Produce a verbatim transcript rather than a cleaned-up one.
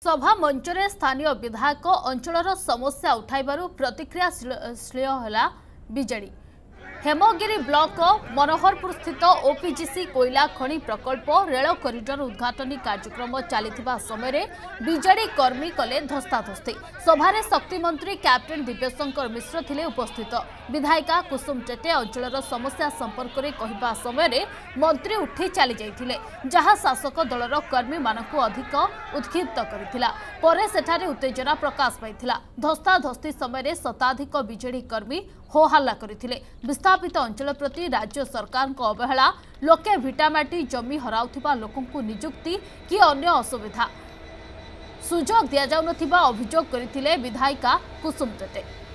सभा मंचरे स्थानीय विधायक अंचलर समस्या उठाइबारु प्रतिक्रियाशील होला बीजेडी। हेमगिरी ब्लॉक मनोहरपुर स्थित ओपीजीसी कोयला खनि प्रकल्प रेल कॉरिडोर उद्घाटन कार्यक्रम चलता समय बीजेडी कर्मी कले धस्ताधस्ती। सभारे शक्ति मंत्री कैप्टेन दिव्यशंकर मिश्र थिले उपस्थित। विधायिका कुसुम टेटे अंचलर समस्या संपर्क में कहवा समय मंत्री उठी चली जाइथिले, जहां शासक दलर कर्मी मानकु अधिक उत्क्षिप्त करथिला। परे सेठारे उत्तेजना प्रकाश पाइथिला। धस्ताधस्ती समय शताधिक बीजेडी कर्मी हो हल्ला करथिले। विस्थापित अंचल प्रति राज्य सरकार को अवहेला, लोके भिटामाटी जमी हराउथिबा लोकंकु नियुक्ति कि अन्य असुविधा सुजोग दिया जाउनथिबा अभियोग करथिले विधायिका कुसुम टेटे।